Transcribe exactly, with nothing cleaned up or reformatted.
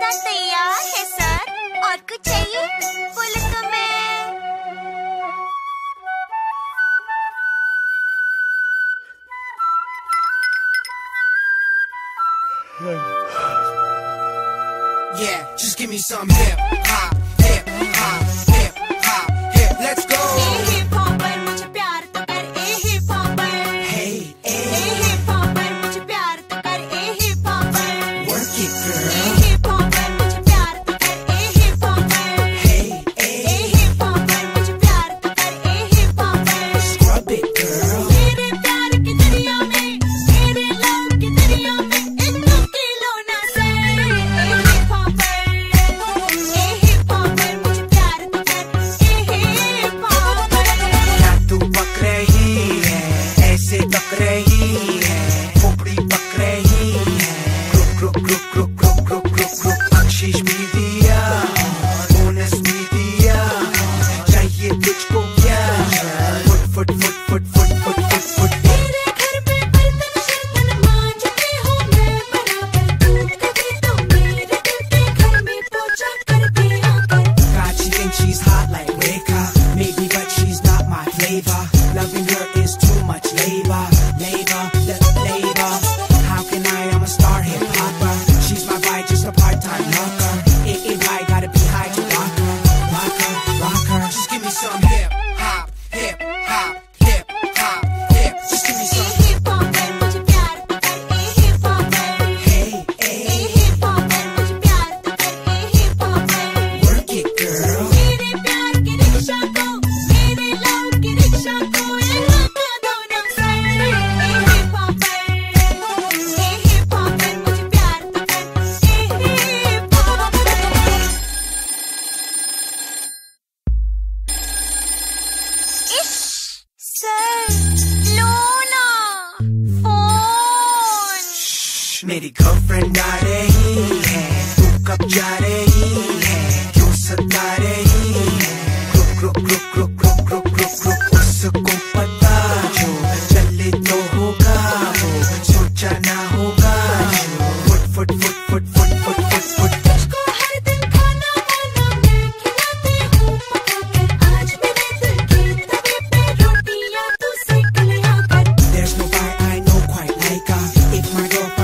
नाश्ता तैयार है सर। और कुछ चाहिए? बोले तो मैं। Yeah, just give me some hip hop, hip hop, hip hop, hip. Let's go. ए हिप हॉपर मुझे प्यार तो कर, ए हिप हॉपर। Hey, ए hey, हिप हॉपर मुझे प्यार तो कर, ए हिप हॉपर। work it, ए girl. हिप हॉपर मुझे प्यार तो कर, ए हिप हॉपर। Hey, ए hey, हिप हॉपर मुझे प्यार तो कर, ए hip hopper. scrub it, girl. तेरे प्यार की दरिया में, तेरे लव की दरिया में, इतना किलो ना सर। ए हिप हॉपर, ए हिप हॉपर मुझे प्यार तो कर, ए हिप हॉपर। क्या तू पक रही है? ऐसे तक रही है? खोपड़ी पक रही है? Group group group group group group group group बख्शिश भी दिया, बोनस भी दिया, चाहिए तुझको क्या? Foot foot foot foot foot foot foot foot. तेरे घर में बर्तन शर्तन मांजती हूँ मैं बराबर, तू कभी तो मेरे दिल के घर में पोछा कर दिया कर। God, she thinks she's hot like Reka, maybe, but she's not my flavor. Loving her is too much labor, labor, la- labor. How can I? I'm a star hip hopper. She's my vibe, just a part-time lover. It ain't right, gotta be high to rock her, rock her, rock her. Just give me some hip hop, hip hop, hip hop, hip. Just give me a some. Hip hopper मुझे प्यार तो कर, ए hip hopper. Hey, ए hey, hip hopper मुझे प्यार तो कर, ए hip hopper. work it, girl. मेरे प्यार की रिक्शा को, मेरे लव की रिक्शा को यहाँ का दो ना सर। ए हिप हॉपर, ए हिप हॉपर मुझे प्यार तो कर, ए हिप हॉपर। इश सर, लो ना फोन। मेरी गर्लफ्रेंड आ रही है, तू कब जा रही है? क्यों सता रही है? Group group group group group group group group. उसको पता जो चले तो होगा वो, सोचा ना होगा जो। Foot foot foot foot foot foot foot foot. तुझको हर दिन खाना वाना मैं खिलाती हूँ पका कर, आज मेरे दिल की तवे पे रोटियाँ तू सेक लिया कर। There's no guy I know quite like her. If my girlfriend